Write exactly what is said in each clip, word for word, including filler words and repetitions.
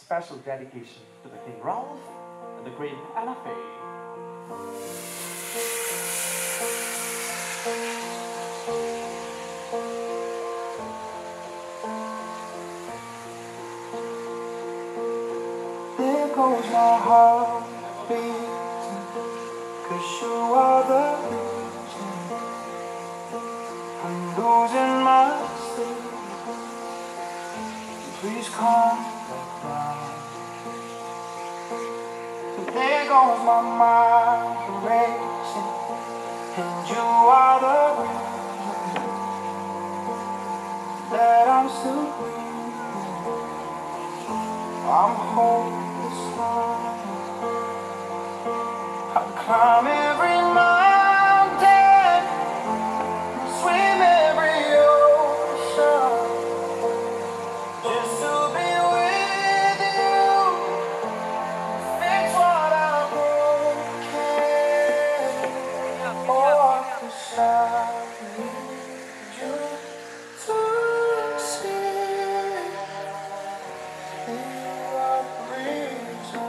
special dedication to the King Ralph and the Queen Anna Faye. There goes my heart beating, 'cause you are the reason I'm losing my sleep. Please come back down. There goes my mind racing, and you are the reason that I'm still breathing. I'm hopeless now. I climb every mountain, swim every ocean, just to be with you, fix what I've broken. Oh, 'cause I need you to see you are the reason.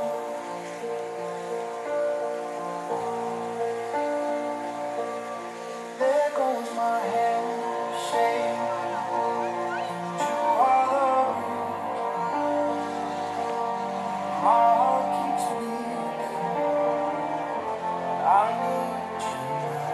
There goes my hand shaking. You are the reason. My heart keeps beating. I need you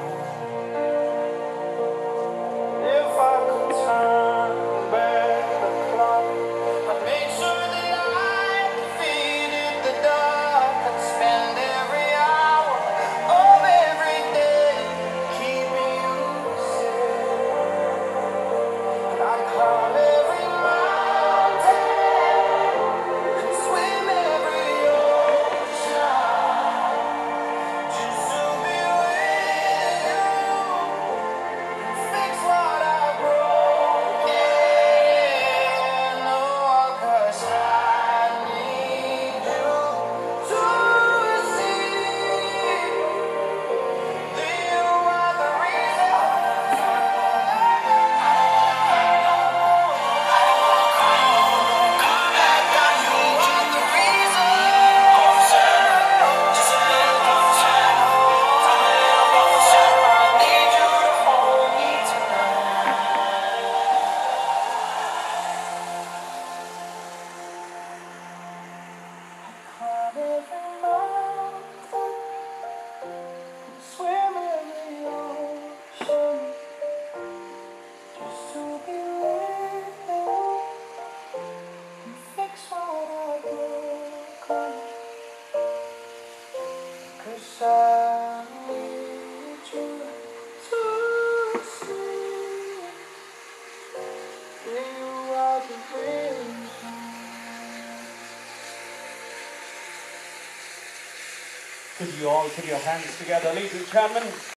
now. If I could turn back the clock, I'd make sure that I defeated the dark. I'd spend every hour of every day keeping you safe. And I'd climb every mountain and swim every ocean, just to be with you, fix what I've broken. Oh, 'cause I need you to see that you are the reason. Climb every mountain, swim every ocean, just to be with you, and fix what I've broken. 'Cause I need you to see that you are the reason. Could you all put your hands together, ladies and gentlemen?